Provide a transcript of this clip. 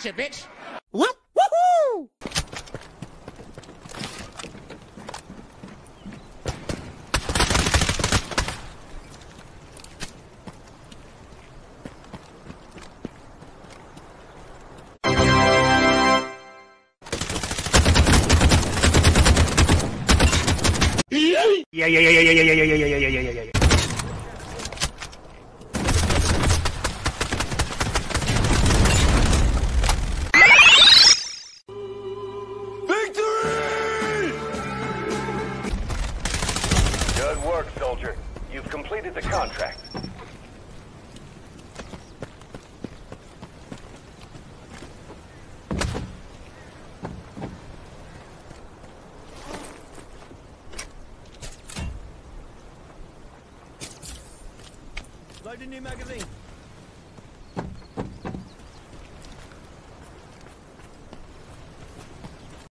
Gotcha, bitch! What? Woohoo! Yeah. Good work, soldier. You've completed the contract. Load a new magazine.